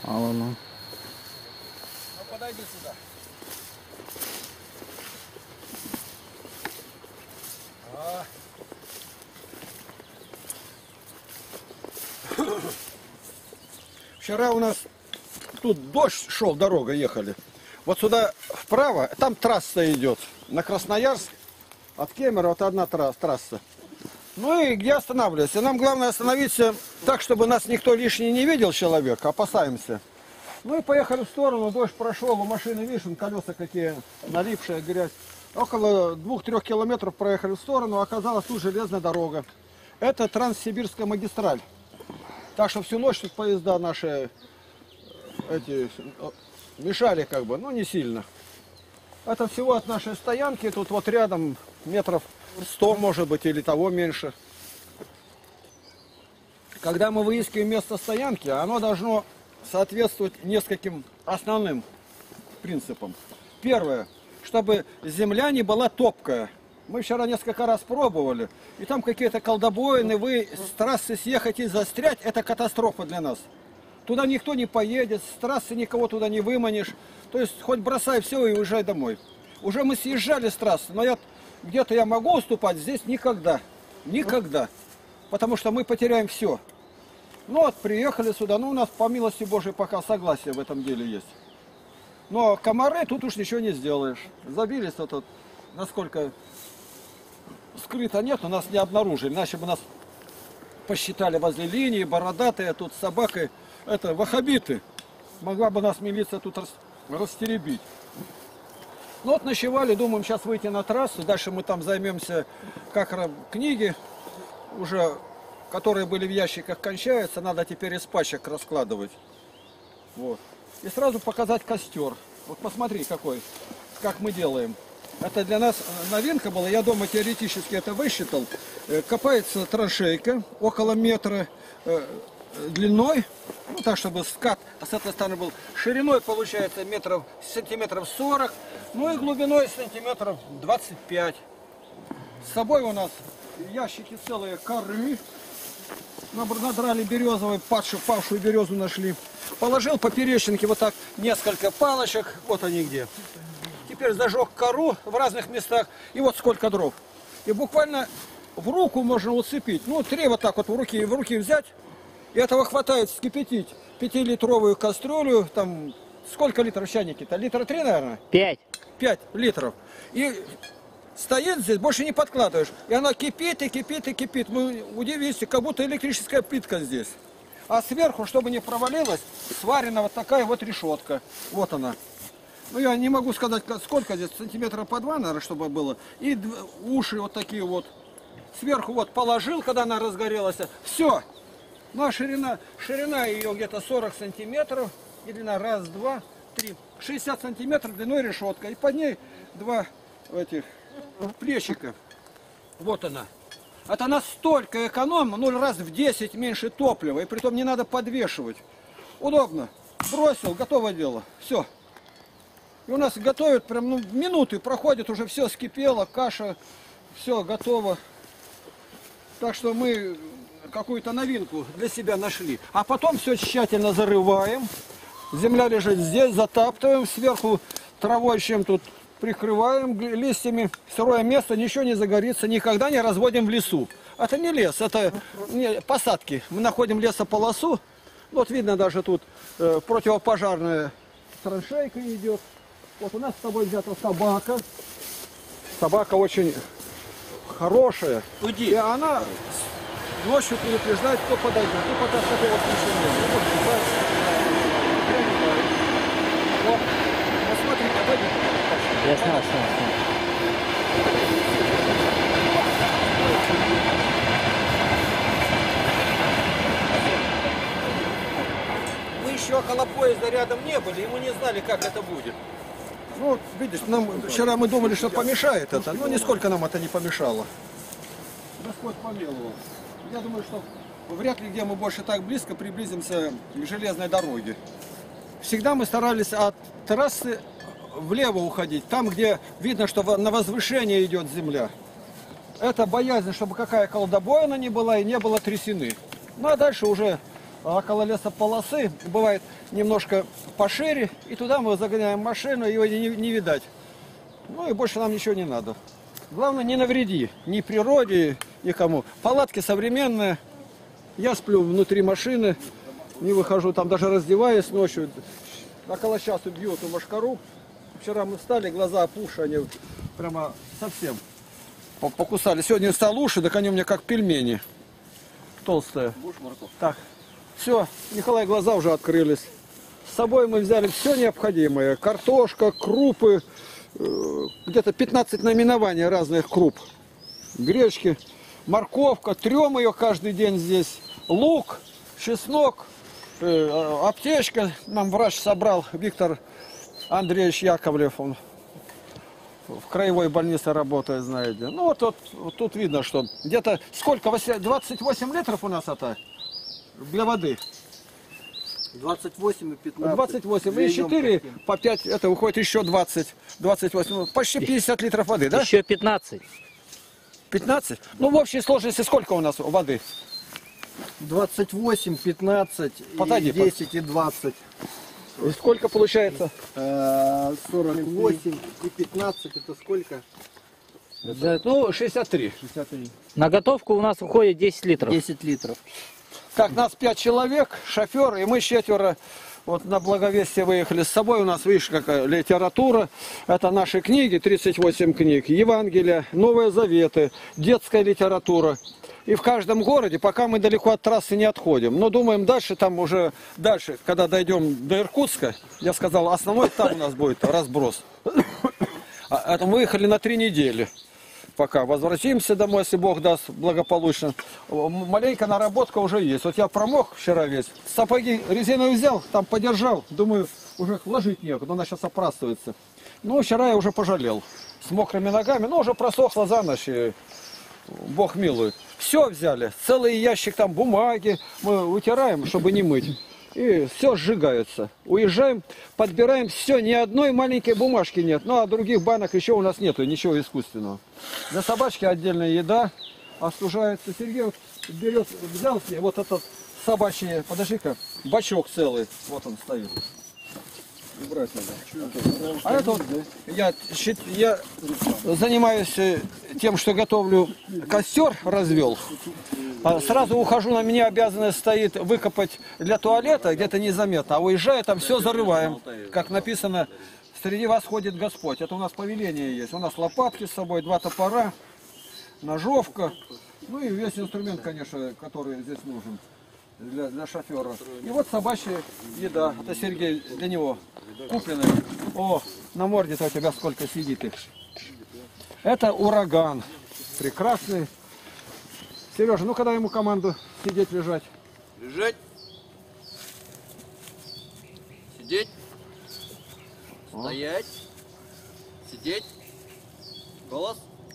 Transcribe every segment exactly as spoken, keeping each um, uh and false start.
А ну. Ну подойди сюда. А. Вчера у нас тут дождь шел, дорога ехали. Вот сюда вправо, там трасса идет на Красноярск. От Кемерово вот одна трасса. Ну и где останавливаться? Нам главное остановиться так, чтобы нас никто лишний не видел, человек, опасаемся. Ну и поехали в сторону, дождь прошел, у машины, видишь, колеса какие налипшие, грязь. Около двух-трех километров проехали в сторону, оказалась тут железная дорога. Это Транссибирская магистраль. Так что всю ночь тут поезда наши эти мешали как бы, но не сильно. Это всего от нашей стоянки, тут вот рядом метров сто, может быть, или того меньше. Когда мы выискиваем место стоянки, оно должно соответствовать нескольким основным принципам. Первое, чтобы земля не была топкая. Мы вчера несколько раз пробовали, и там какие-то колдобоины, вы с трассы съехать и застрять, это катастрофа для нас. Туда никто не поедет, с трассы никого туда не выманишь. То есть хоть бросай все и уезжай домой. Уже мы съезжали с трассы, но я где-то я могу уступать, здесь никогда. Никогда. Потому что мы потеряем все. Ну вот, приехали сюда, ну у нас, по милости Божией, пока согласие в этом деле есть. Но комары тут уж ничего не сделаешь. Забились вот тут, насколько скрыто нет, но нас не обнаружили. Иначе бы нас посчитали возле линии, бородатые, тут с собакой. Это ваххабиты. Могла бы нас милиция тут рас, растеребить. Ну вот ночевали, думаем сейчас выйти на трассу. Дальше мы там займемся, как книги, уже, которые были в ящиках, кончаются. Надо теперь из пачек раскладывать. Вот. И сразу показать костер. Вот посмотри, какой, как мы делаем. Это для нас новинка была. Я дома теоретически это высчитал. Копается траншейка около метра длиной, ну так, чтобы скат с этой стороны был. Шириной получается метров, сантиметров сорок, ну и глубиной сантиметров двадцать пять. С собой у нас ящики целые коры. Надрали березовой, падшую, павшую березу нашли. Положил поперечинки вот так несколько палочек, вот они где. Теперь зажег кору в разных местах, и вот сколько дров. И буквально в руку можно уцепить, ну три вот так вот в руки, в руки взять. И этого хватает вскипятить пятилитровую кастрюлю, там сколько литров чайники-то? Литра три, наверное? Пять. Пять литров. И стоит здесь, больше не подкладываешь. И она кипит, и кипит, и кипит. Мы удивились, как будто электрическая плитка здесь. А сверху, чтобы не провалилась, сварена вот такая вот решетка. Вот она. Ну, я не могу сказать, сколько здесь, сантиметра по два, наверное, чтобы было. И уши вот такие вот. Сверху вот положил, когда она разгорелась. Все. Ну, а ширина, ширина ее где-то сорок сантиметров. И длина раз, два, три. шестьдесят сантиметров длиной решетка. И под ней два этих плечика. Вот она. Это настолько экономно, ну раз в десять меньше топлива. И притом не надо подвешивать. Удобно. Бросил, готово дело. Все. И у нас готовят прям, ну, минуты проходят, уже все скипело, каша, все готово. Так что мы какую-то новинку для себя нашли. А потом все тщательно зарываем. Земля лежит здесь, затаптываем, сверху травой чем тут прикрываем листьями. Сырое место, ничего не загорится, никогда не разводим в лесу. Это не лес, это не, посадки. Мы находим лесополосу. Вот видно даже тут э, противопожарная траншейка идет. Вот у нас с тобой взята собака. Собака очень хорошая. Уйди. И она ночью предупреждает, кто подойдет. Ну, пока такого вот вот, посмотрите, пойдем. Я снял, снял, снял. Мы еще около поезда рядом не были, и мы не знали, как это будет. Ну, вот, видишь, нам вчера мы думали, что помешает это, но нисколько нам это не помешало. Господь помиловал. Я думаю, что вряд ли где мы больше так близко приблизимся к железной дороге. Всегда мы старались от трассы влево уходить, там, где видно, что на возвышение идет земля. Это боязнь, чтобы какая колдобоина не была и не было трясины. Ну а дальше уже около лесополосы, бывает немножко пошире, и туда мы загоняем машину, его не, не видать. Ну и больше нам ничего не надо. Главное, не навреди ни природе, никому. Палатки современные. Я сплю внутри машины, не выхожу, там даже раздеваюсь ночью. Около часа бью эту мошкару. Вчера мы встали, глаза опухшие, они прямо совсем покусали. Сегодня стал уши, так они у меня как пельмени. Толстые. Так, все, Николай, глаза уже открылись. С собой мы взяли все необходимое. Картошка, крупы, где-то пятнадцать наименований разных круп. Гречки, морковка, трем ее каждый день здесь. Лук, чеснок, аптечка. Нам врач собрал, Виктор Андреевич Яковлев, он в краевой больнице работает, знаете. Ну вот, вот, вот тут видно, что где-то сколько, двадцать восемь литров у нас это для воды. двадцать восемь и пятнадцать. двадцать восемь и четыре по пять, это выходит еще двадцать, двадцать восемь, почти пятьдесят литров воды, да? Еще пятнадцать. пятнадцать? Ну в общей сложности сколько у нас воды? двадцать восемь, пятнадцать, Подойди, и десять и двадцать. И сколько получается? сорок восемь и пятнадцать, это сколько? Это, ну, шестьдесят три. шестьдесят три. На готовку у нас уходит десять литров. десять литров. Так, нас пять человек, шофер, и мы четверо вот на Благовестие выехали. С собой у нас, видишь, какая литература. Это наши книги, тридцать восемь книг. Евангелие, Новые Заветы, детская литература. И в каждом городе, пока мы далеко от трассы не отходим. Но думаем дальше, там уже дальше, когда дойдем до Иркутска, я сказал, основной там у нас будет разброс. А это мы выехали на три недели. Пока возвратимся домой, если Бог даст благополучно. Маленькая наработка уже есть. Вот я промок вчера весь. Сапоги резиновые взял, там подержал. Думаю, уже ложить некуда, она сейчас опрастывается. Ну, вчера я уже пожалел. С мокрыми ногами, но уже просохло за ночь. И Бог милует. Все взяли. Целый ящик там бумаги. Мы вытираем, чтобы не мыть. И все сжигается. Уезжаем, подбираем все, ни одной маленькой бумажки нет. Ну, а других банок еще у нас нету, ничего искусственного. Для собачки отдельная еда остужается. Сергей вот берет, взял себе вот этот собачий, подожди-ка, бачок целый. Вот он стоит. Убрать надо. А это вот, я, я занимаюсь тем, что готовлю костер, развел. Сразу ухожу, на меня обязанность стоит выкопать для туалета, где-то незаметно. А уезжая, там все зарываем. Как написано, среди вас ходит Господь. Это у нас повеление есть. У нас лопатки с собой, два топора, ножовка. Ну и весь инструмент, конечно, который здесь нужен для, для шофера. И вот собачья еда. Это Сергей для него купленная. О, на морде-то у тебя сколько сидит их. Это ураган. Прекрасный. Сережа, ну когда ему команду сидеть, лежать? Лежать. Сидеть. О. Стоять. Сидеть. Голос.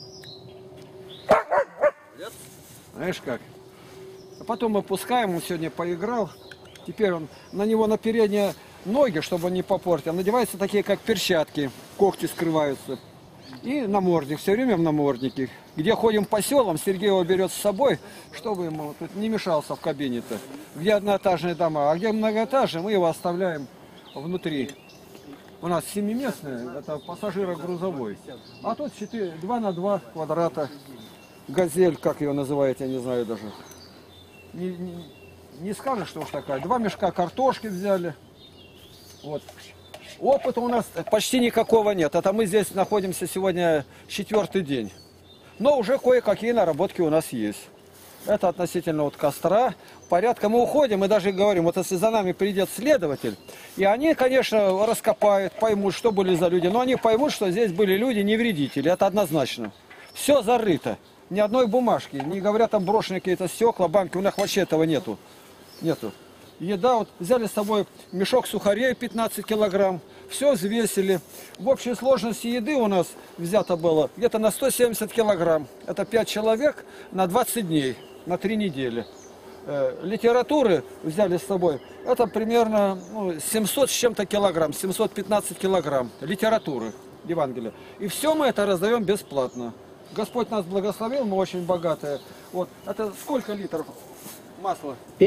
Вперед. Знаешь как? А потом мы пускаем, он сегодня поиграл. Теперь он на него на передние ноги, чтобы он не попортил, надеваются такие как перчатки, когти скрываются. И намордник, все время в наморднике. Где ходим по селам, Сергей его берет с собой, чтобы ему тут не мешался в кабине-то. Где одноэтажные дома, а где многоэтажные, мы его оставляем внутри. У нас семиместный, это пассажиро-грузовой. А тут четыре, два на два квадрата. Газель, как ее называют, я не знаю даже. Не, не, не скажешь, что уж такая. Два мешка картошки взяли. Вот. Опыта у нас почти никакого нет. Это мы здесь находимся сегодня четвертый день. Но уже кое-какие наработки у нас есть. Это относительно вот костра. Порядка мы уходим и даже говорим, вот если за нами придет следователь, и они, конечно, раскопают, поймут, что были за люди. Но они поймут, что здесь были люди не вредители. Это однозначно. Все зарыто. Ни одной бумажки. Не говорят там брошенные какие-то стекла, банки. У них вообще этого нету. Нету. Еда, вот взяли с собой мешок сухарей пятнадцать килограмм, все взвесили. В общей сложности еды у нас взято было где-то на сто семьдесят килограмм. Это пять человек на двадцать дней, на три недели. Э, литературы взяли с собой, это примерно ну, семьсот с чем-то килограмм, семьсот пятнадцать килограмм литературы Евангелия. И все мы это раздаем бесплатно. Господь нас благословил, мы очень богатые. Вот, это сколько литров масла? Пять.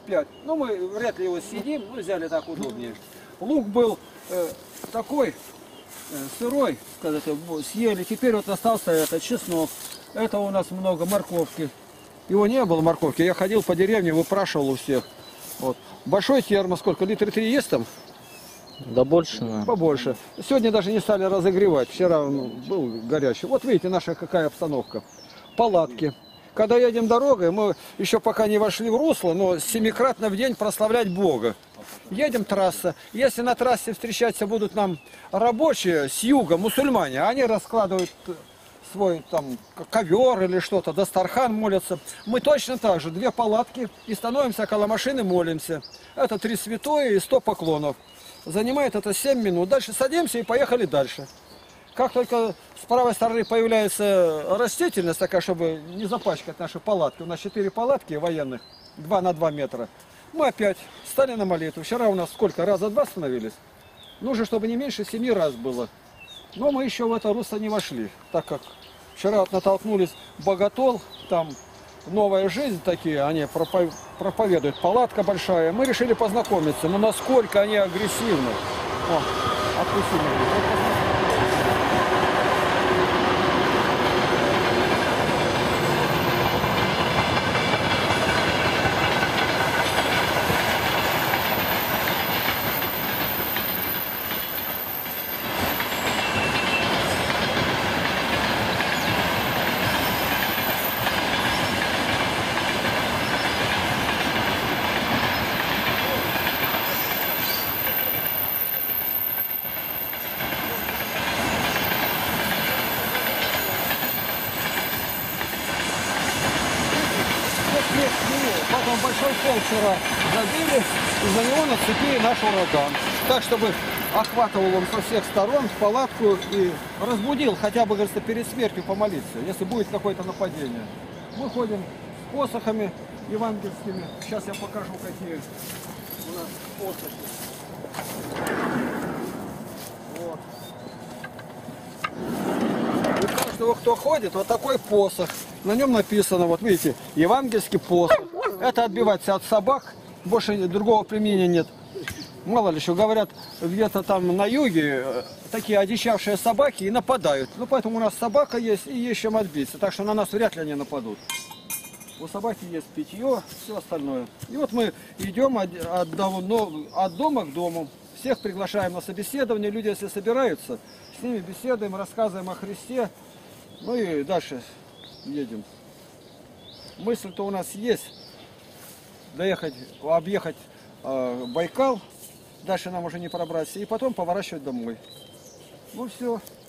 пять. Ну, мы вряд ли его съедим, ну, взяли так удобнее. Лук был э, такой, э, сырой, сказать, съели. Теперь вот остался это чеснок. Это у нас много морковки. Его не было, морковки. Я ходил по деревне, выпрашивал у всех. Вот. Большой термос, сколько? Литра три есть там? Да больше, наверное. Побольше. Сегодня даже не стали разогревать. Вчера ну, был горячий. Вот видите, наша какая обстановка. Палатки. Когда едем дорогой, мы еще пока не вошли в русло, но семикратно в день прославлять Бога. Едем трасса. Если на трассе встречаться будут нам рабочие с юга, мусульмане, они раскладывают свой там ковер или что-то, дастархан молятся. Мы точно так же, две палатки, и становимся около машины, молимся. Это три святое и сто поклонов. Занимает это семь минут. Дальше садимся и поехали дальше. Как только с правой стороны появляется растительность такая, чтобы не запачкать наши палатки. У нас четыре палатки военных, два на два метра. Мы опять стали на молитву. Вчера у нас сколько? Раза два становились. Нужно, чтобы не меньше семи раз было. Но мы еще в это русло не вошли, так как вчера вот натолкнулись Боготол, там новая жизнь такие, они проповедуют, палатка большая. Мы решили познакомиться, но насколько они агрессивны. О, отпусти меня. Потом большой пол вчера забили, из-за него нацепили наш ураган. Так, чтобы охватывал он со всех сторон в палатку и разбудил, хотя бы, говорится, перед смертью помолиться, если будет какое-то нападение. Мы ходим с посохами евангельскими. Сейчас я покажу, какие у нас посохи. Вот. У каждого, кто ходит, вот такой посох. На нем написано, вот видите, евангельский посох. Это отбиваться от собак, больше другого применения нет. Мало ли что, говорят, где-то там на юге такие одичавшие собаки и нападают. Ну, поэтому у нас собака есть и есть чем отбиться. Так что на нас вряд ли они нападут. У собаки есть питье, все остальное. И вот мы идем от, от, от дома к дому. Всех приглашаем на собеседование. Люди, если собираются, с ними беседуем, рассказываем о Христе. Ну и дальше едем. Мысль-то у нас есть. Доехать, объехать э, Байкал. Дальше нам уже не пробраться. И потом поворачивать домой. Ну все.